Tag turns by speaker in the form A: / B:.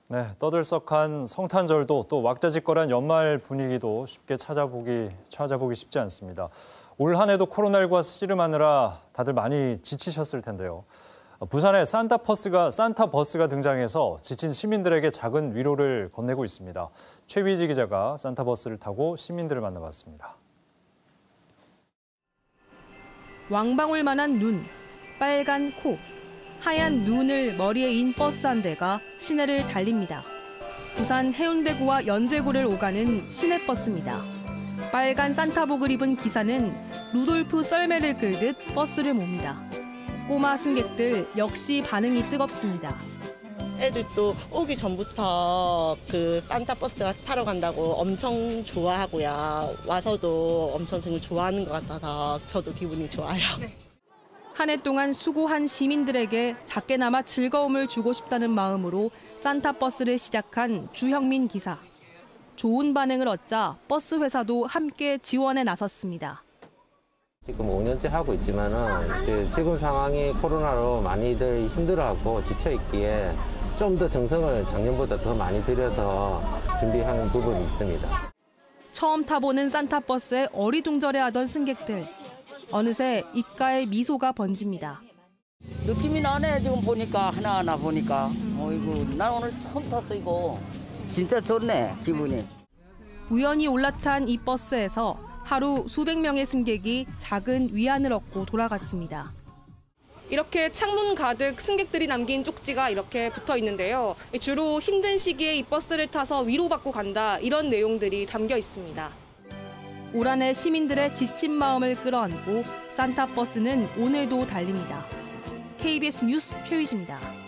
A: 네, 떠들썩한 성탄절도 또 왁자지껄한 연말 분위기도 쉽게 찾아보기 쉽지 않습니다. 올 한 해도 코로나19와 씨름하느라 다들 많이 지치셨을 텐데요. 부산에 산타 버스가 등장해서 지친 시민들에게 작은 위로를 건네고 있습니다. 최위지 기자가 산타 버스를 타고 시민들을 만나봤습니다.
B: 왕방울만한 눈, 빨간 코, 하얀 눈을 머리에 인 버스 한 대가 시내를 달립니다. 부산 해운대구와 연제구를 오가는 시내버스입니다. 빨간 산타복을 입은 기사는 루돌프 썰매를 끌듯 버스를 몹니다. 꼬마 승객들 역시 반응이 뜨겁습니다.
C: 애들도 오기 전부터 그 산타 버스 타러 간다고 엄청 좋아하고요. 와서도 엄청 정말 좋아하는 것 같아서 저도 기분이 좋아요.
B: 한 해 동안 수고한 시민들에게 작게나마 즐거움을 주고 싶다는 마음으로 산타 버스를 시작한 주형민 기사. 좋은 반응을 얻자 버스 회사도 함께 지원에 나섰습니다.
D: 지금 5년째 하고 있지만은 지금 상황이 코로나로 많이들 힘들어하고 지쳐 있기에 좀 더 정성을 작년보다 더 많이 들여서 준비하는 부분이 있습니다.
B: 처음 타보는 산타 버스에 어리둥절해하던 승객들. 어느새 입가에 미소가 번집니다.
E: 느낌이 나네. 지금 보니까 하나하나 보니까. 어이구, 난 오늘 처음 탔어 이거. 진짜 좋네 기분이.
B: 우연히 올라탄 이 버스에서 하루 수백 명의 승객이 작은 위안을 얻고 돌아갔습니다.
F: 이렇게 창문 가득 승객들이 남긴 쪽지가 이렇게 붙어 있는데요. 주로 힘든 시기에 이 버스를 타서 위로받고 간다, 이런 내용들이 담겨 있습니다.
B: 올 한 해 시민들의 지친 마음을 끌어안고 산타 버스는 오늘도 달립니다. KBS 뉴스 최위지입니다.